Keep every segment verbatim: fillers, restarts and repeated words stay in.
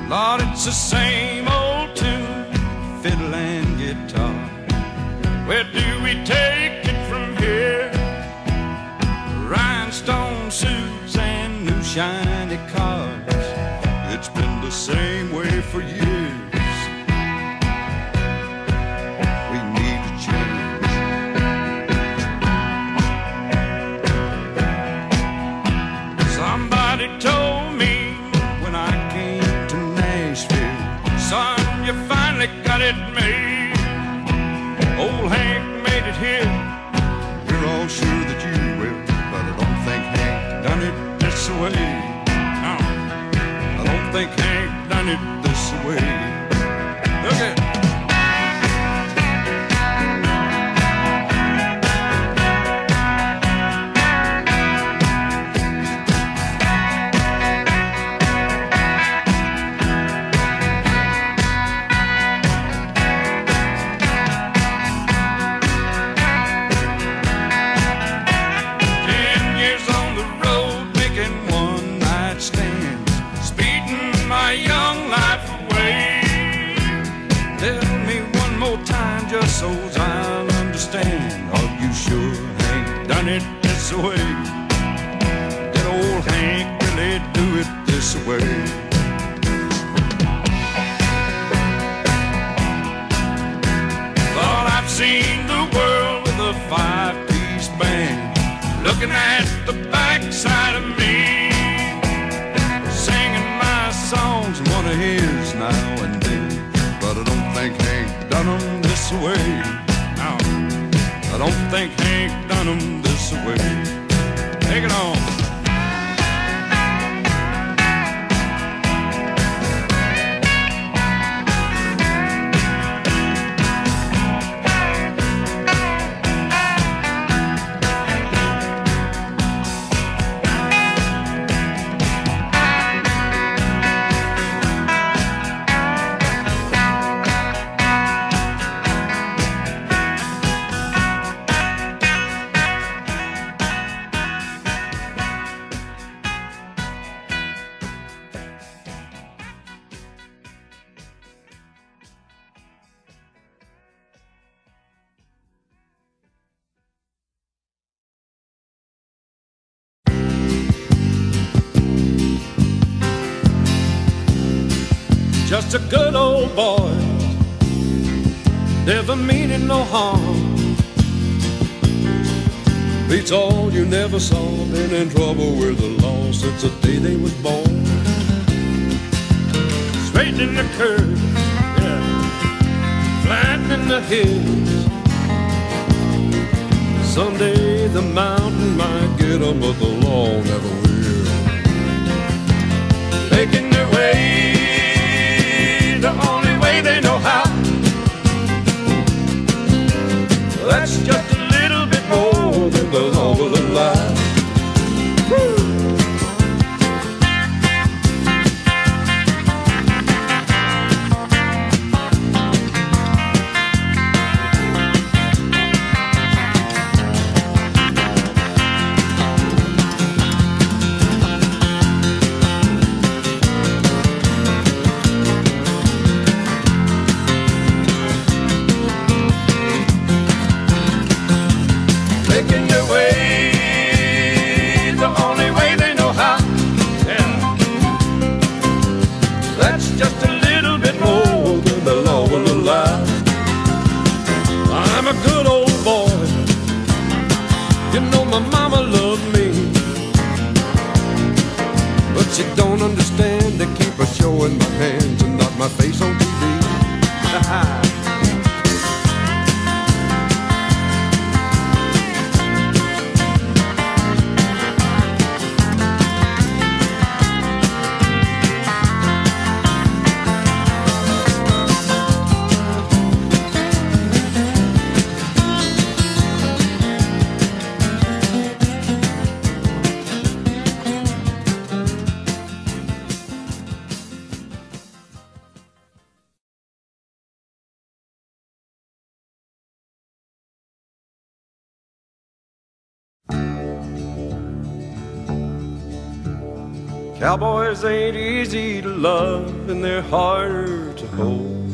Lord, it's the same old tune, fiddle and guitar. Where do we take it from here? Rhinestone suits and new shiny cars. It's been the same way for years. We need to change. Somebody told me when I came to Nashville, son, you finally got it made. Old Hank made it here. We're all sure that you will, but I don't think Hank done it this way. No, I don't think Hank done it this way. Look at so I'll understand. Are you sure Hank done it this way? Did old Hank really do it this way? Thought I've seen the world with a five-piece band, looking at the backside of me, singing my songs and one of his now and then. But I don't think Hank done them this way. No, I don't think Hank done them this way. Take it on. Just a good old boy, never meaning no harm. Beats all you never saw, been in trouble with the law since the day they was born. Straightening the curves, yeah, flattening the hills. Someday the mountain might get 'em, but the law never will. Making their way the only way they know how. That's just a little bit more than the law will allow. Making their way the only way they know how. Yeah. That's just a little bit more than the law will allow. I'm a good old boy, you know my mama loved me, but she don't understand to keep her showing my hands and not my face on T V. Cowboys ain't easy to love and they're harder to hold.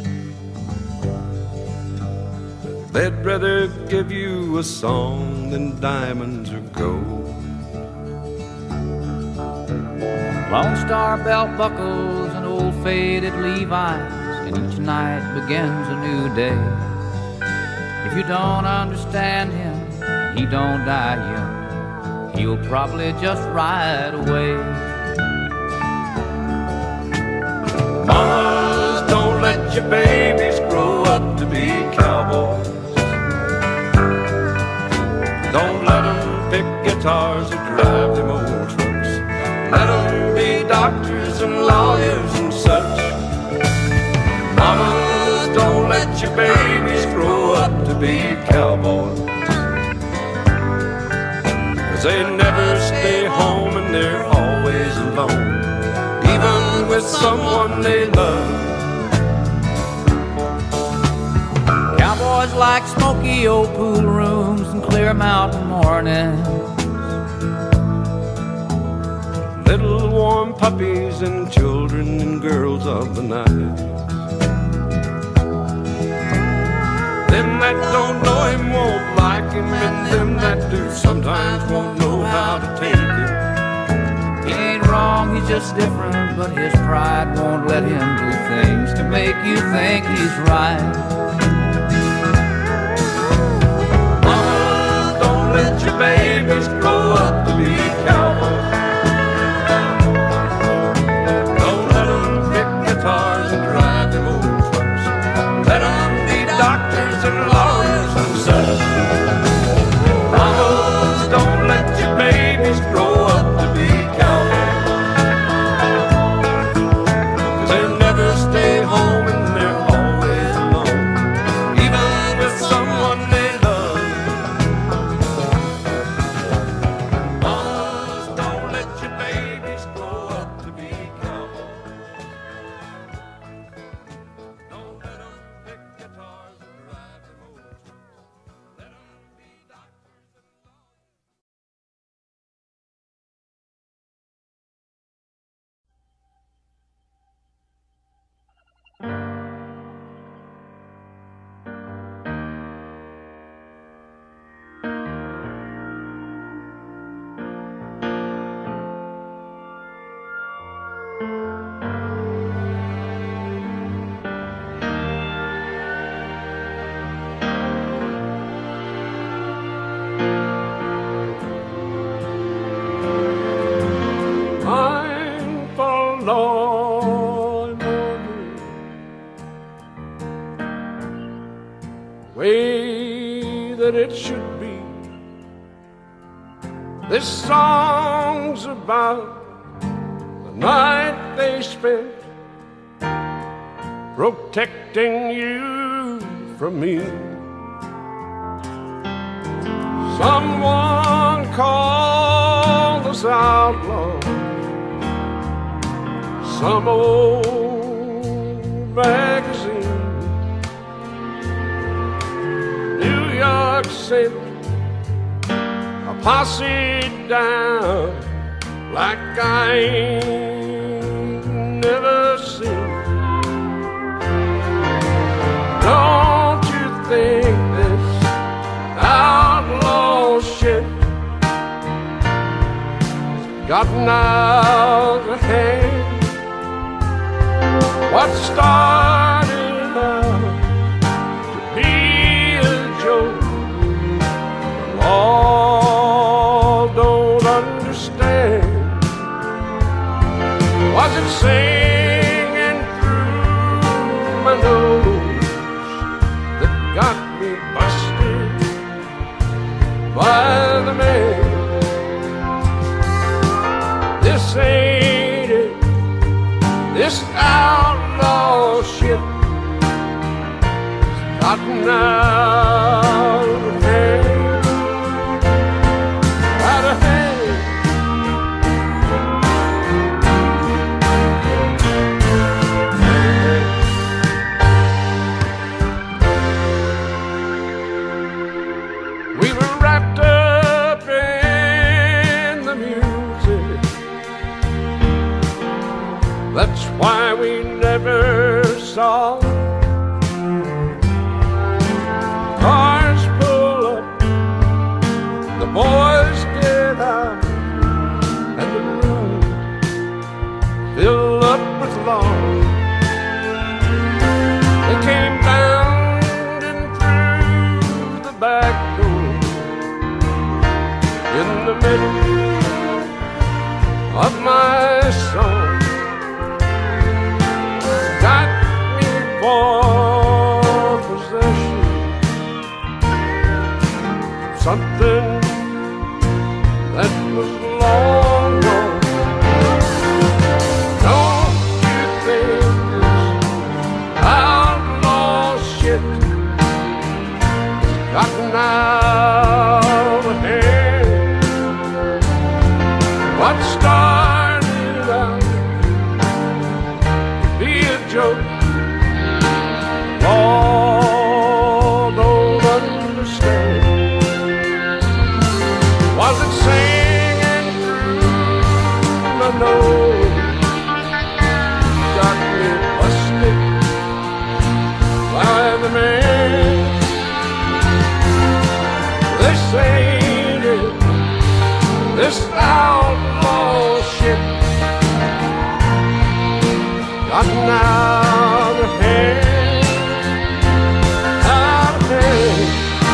They'd rather give you a song than diamonds or gold. Lone Star belt buckles and old faded Levi's, and each night begins a new day. If you don't understand him, he don't die young, he'll probably just ride away. Mamas, don't let your babies grow up to be cowboys. Don't let them pick guitars or drive them old trucks. Let them be doctors and lawyers and such. Mamas, don't let your babies grow up to be cowboys. 'Cause they never stay home and they're always alone, even with someone they love. Cowboys like smoky old pool rooms and clear mountain mornings, little warm puppies and children and girls of the night. Them that don't know him won't like him, and them that do sometimes won't know how to take it. he ain't wrong, he's just different, but his pride won't let him do things to make you think he's right. Mama, don't let your babies grow up to be cowboys. Don't let them pick guitars and drive them old trucks. Let them be doctors and lawyers and such. Mamas, don't let your babies grow up to be cowboys. 'Cause they never stay home and they're always alone, even with someone they love. Mamas, don't let your babies grow up to be cowboys. Don't let them pick guitars and drive them old trucks. Let them be doctors and I'm forlorn over the way that it should be. This song's about the night they spent protecting you from me. Someone called us outlaws, some old magazine. New York sent a posse down like I ain't never seen. Don't you think this outlaw shit has gotten out of hand? What started out to be a joke, the law don't understand. Was it singing through my nose that got me busted by the man? This ain't it. This outlaw shit has gotten out of hand, out of hand. We were wrapped up in the music That's why we never saw cars pull up, the boys get out, and the room fill up with lawn. They came down and through the back door in the middle of my song. Got me for possession, something that was long gone. Don't you think this outlaw shit has gotten out of hand? What started out to be a joke, Law don't understand. Was it singing through my nose? Got me busted by the man. This ain't it, this outlaw shit gotten out of hand, out of hand.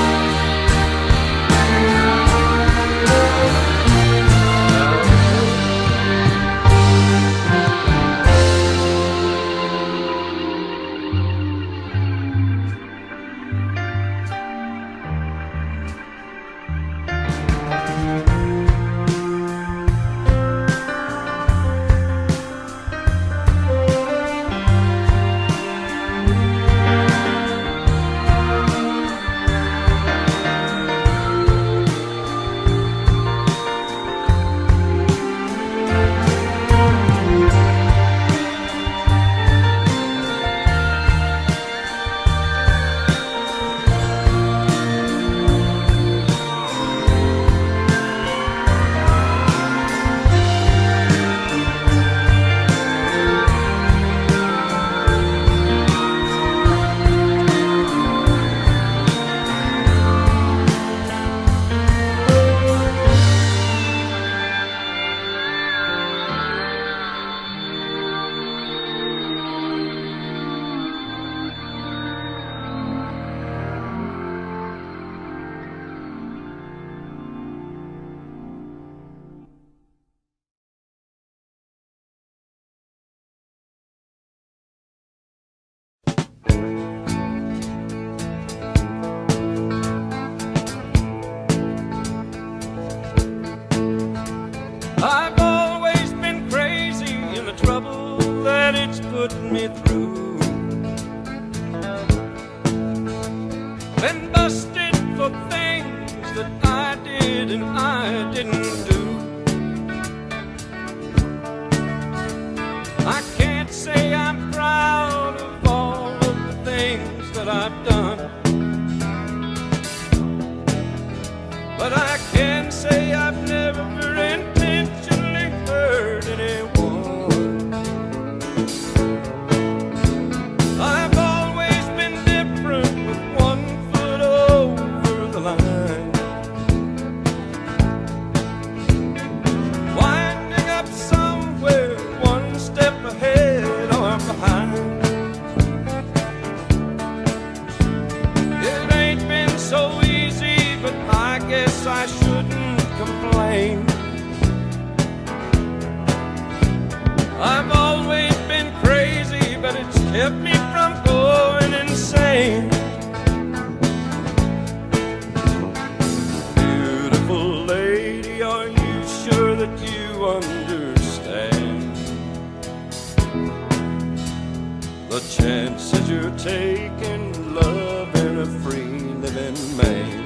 I've always been crazy in the trouble that it's put me through. Been busted for things that I did and I didn't do. I can't say I'm proud of all of the things that I've done, but I can say I've never intentionally hurt anyone. I've always been different, with one foot over the line, winding up somewhere one step ahead or behind. It ain't been so easy, but I guess I shouldn't complain. I've always been crazy, but it's kept me from going insane. Beautiful lady, are you sure that you understand the chances you're taking, loving a free living man?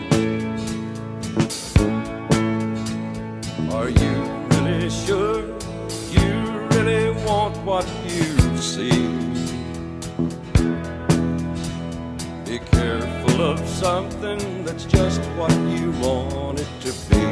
Are you really sure you really want what you see? Be careful of something that's just what you want it to be.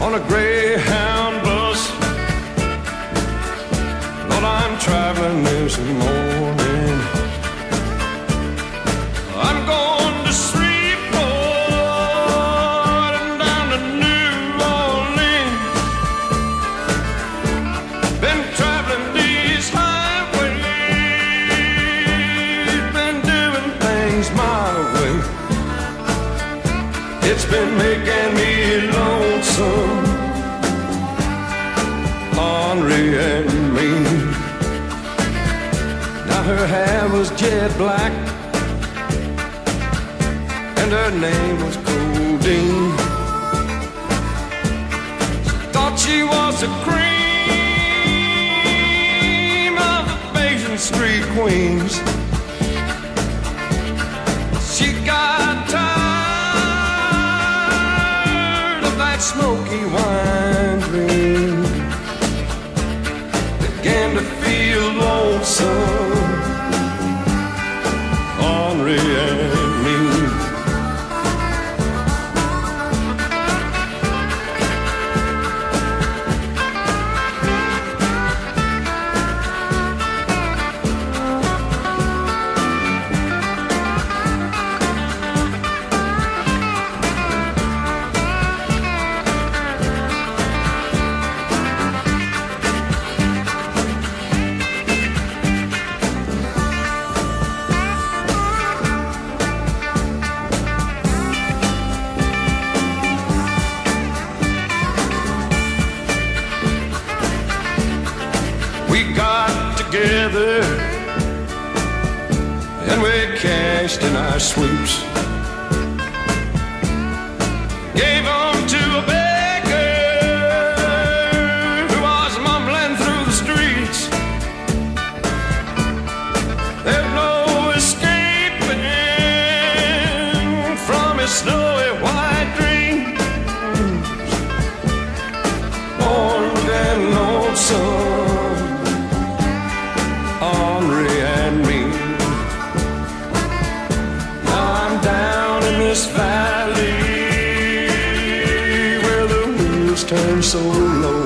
on a Greyhound bus. Lord, I'm traveling this morning. I'm going to Shreveport and down to New Orleans. Been traveling these highways, been doing things my way. It's been making me lonesome, ornery and mean. Now her hair was jet black and her name was Codeine. Thought she was the cream of the Basin Street queens. She got tired of that smoky wine dream, began to feel lonesome, ornery and mean. We got together and we cashed in our sweeps, gave them to a beggar who was mumbling through the streets. There's no escaping from his snowy white dreams, orange and lonesome, ornery and mean. Now I'm down in this valley where the wheels turn so low.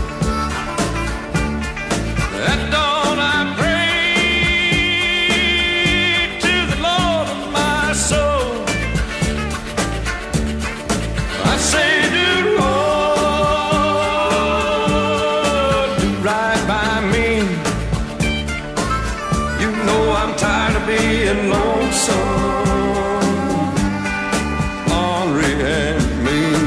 At dawn I pray to the Lord of my soul. I say, do Lord, do right by me. You know I'm tired of being lonesome, ornery and mean.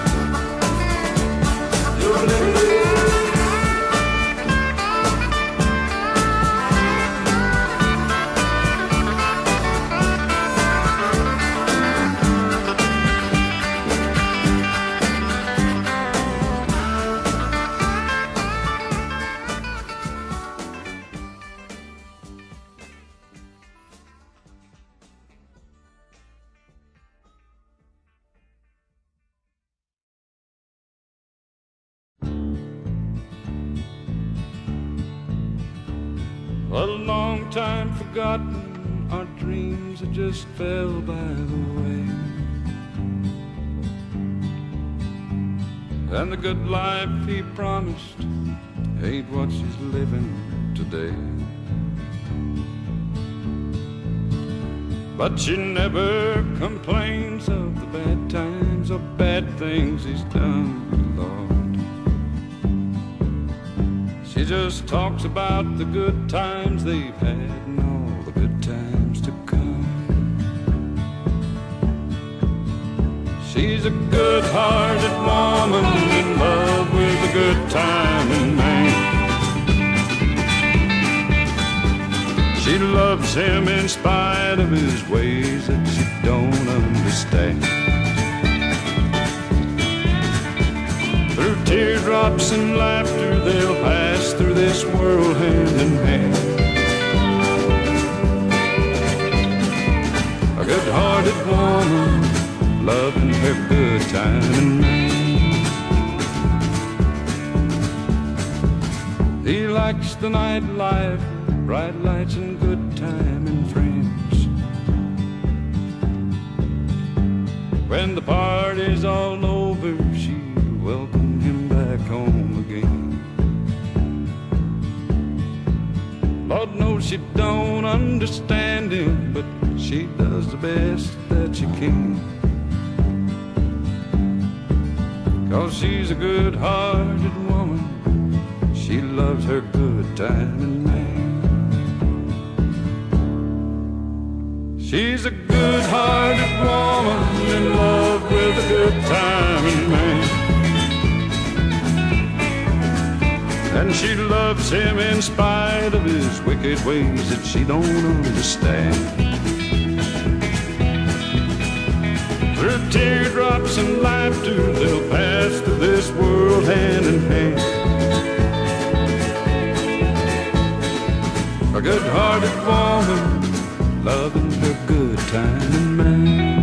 A long time forgotten, our dreams that just fell by the way, and the good life he promised ain't what she's living today. But she never complains of the bad times or bad things he's done, Lord. She just talks about the good times they've had and all the good times to come. She's a good-hearted woman in love with a good-timing man. She loves him in spite of his ways that she don't understand. Through teardrops and laughter they'll pass through this world hand in hand. A good-hearted woman loving her good-timing man. He likes the nightlife, bright lights and good time and friends. When the party's all over, she welcomes back home again. Lord knows she don't understand him, but she does the best that she can. 'Cause she's a good-hearted woman, she loves her good-timing man. She's a good-hearted woman in love with a good-timing man. And she loves him in spite of his wicked ways that she don't understand. Through teardrops and laughter, they'll pass through this world hand in hand. A good-hearted woman loving her good-timing man.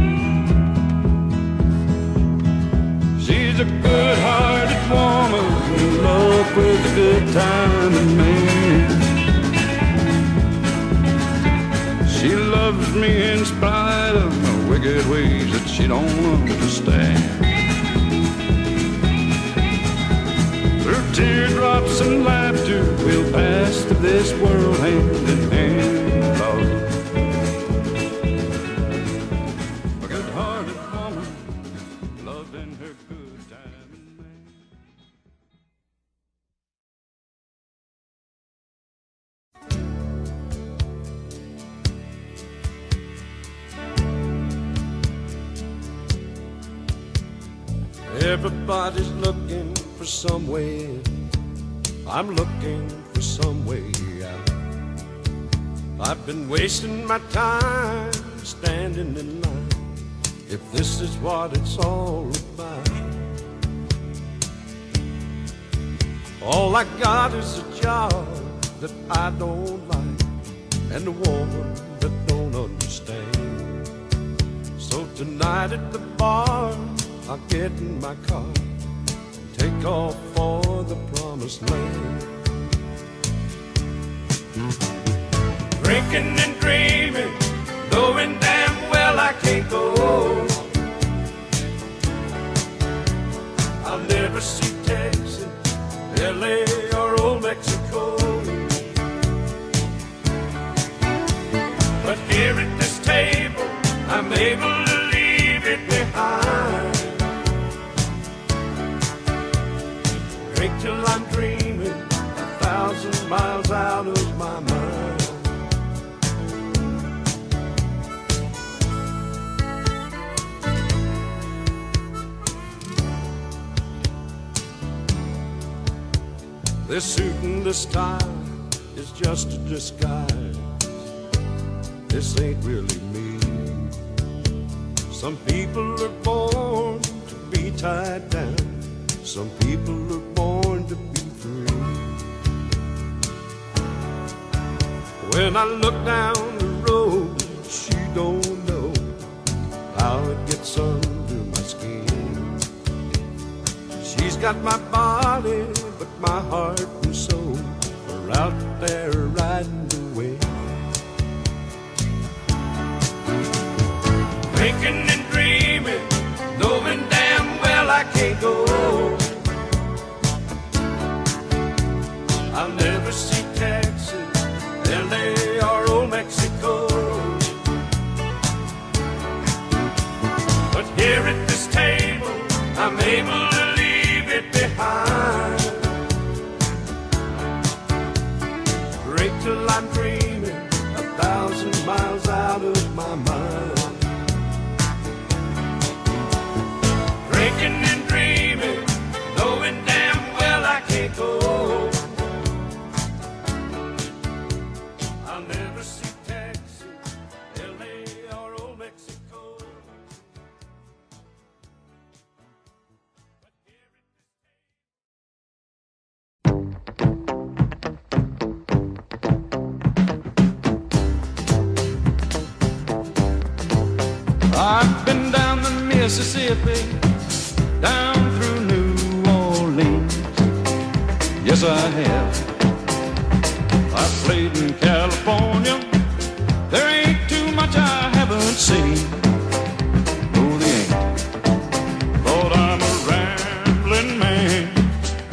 She's a good-hearted woman in love with a good-timing man. She loves me in spite of my wicked ways that she don't understand. Through teardrops and laughter, we'll pass through this world hand in hand. Lord, a good-hearted woman loving her good-timing man. Everybody's looking for some way in. I'm looking for some way out. I've been wasting my time standing in line, if this is what it's all about. All I got is a job that I don't like, and a woman that don't understand. So tonight at the bar, I'll get in my car and take off for the promised land. Drinking and dreaming, knowing damn well I can't go. I'll never see Texas, L A or old Mexico. But here at this table, I'm able to leave it behind. Drink till I'm dreaming, a thousand miles out of my mind. This suit and this tie is just a disguise. This ain't really me. Some people are born to be tied down. Some people are born to be free. When I look down the road, she don't know how it gets under my skin. She's got my body, but my heart and soul are out there riding the wind. Thinking and dreaming, knowing damn well I can't go. I'll never see Texas, L A or old Mexico. But here at this table, I'm able to leave it behind. Drink till I'm dreaming, a thousand miles out of my mind. Drinking and dreaming, knowing damn well I can't go. I'll never see Texas, L A or old Mexico. I've been down the Mississippi, down through New Orleans. Yes, I have. I've played in California. There ain't too much I haven't seen. No, they ain't. Lord, I'm a rambling man.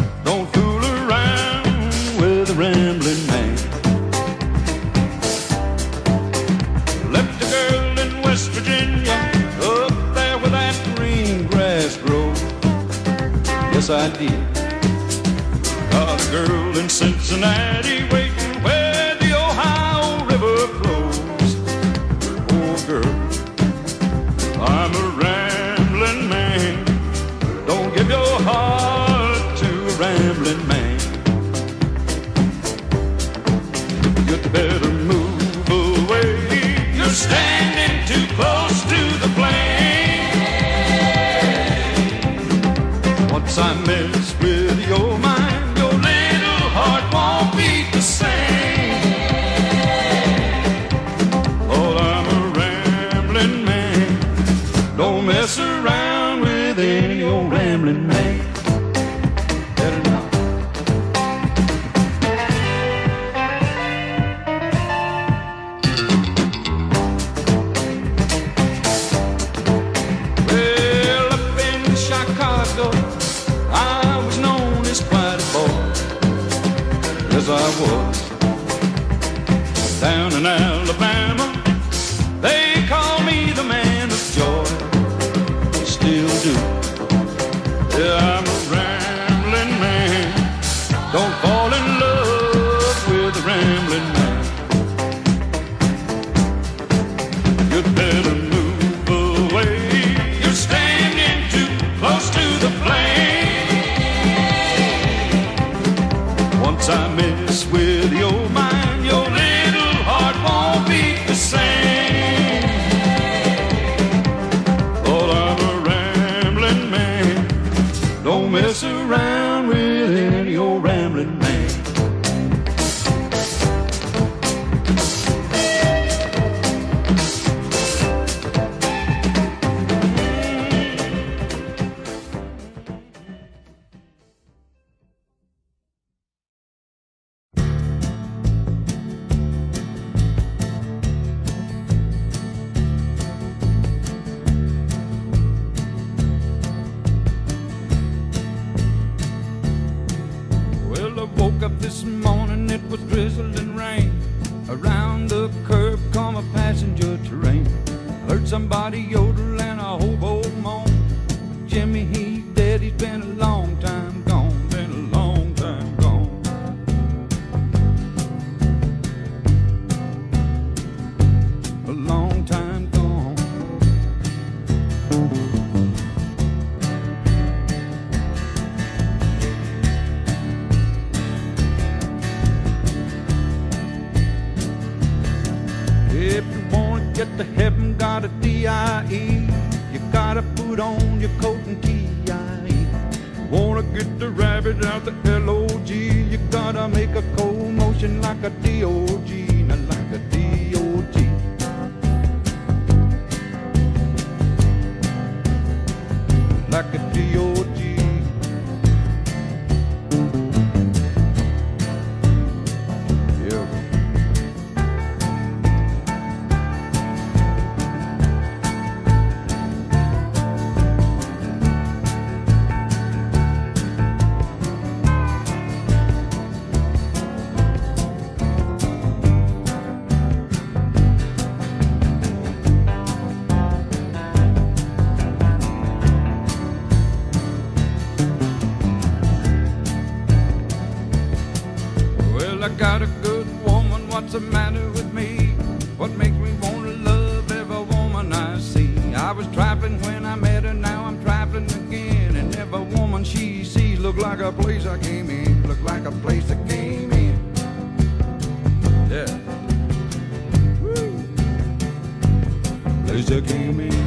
I did. Got a girl in Cincinnati waiting where the Ohio River flows. Oh girl, I'm a rambling man. Don't give your heart to a rambling man. You'd better move away. You're standing too close to the flame. Once I mess with your mind, your little heart won't beat the same. Oh, I'm a rambling man. Don't mess around with any old rambling man. Better not. Well, up in Chicago, I was known as quite a boy, as I was. Down in Alabama, they call me the man of joy. Still do. Yeah, I'm a rambling man. Don't fall in love with a rambling man. You'd better move away. You're standing too close to the flame. Once I mess with your mind, your little heart won't beat the same. Oh, I'm a rambling man. Don't mess around with any old rambling man. Well, I woke up this morning, it was drizzling rain. Around the curb come a passenger train. Heard somebody yodel and a hobo moan. Jimmy, he's dead, he's been a long time gone, been a long time gone. A long time gone. If you wanna get to heaven, got a D I E. You gotta put on your coat and T I E. Wanna get the rabbit out the L O G, you gotta make a cold motion like a D O G, not like a D O G. Like a D O G. Yeah. Well, I got a good woman, what's the matter with me? What makes me wanna love every woman I see? I was trifling when I met her, now I'm trifling again. And every woman she sees look like a place I came in, look like a place I came in. Yeah. Woo. Place I came in.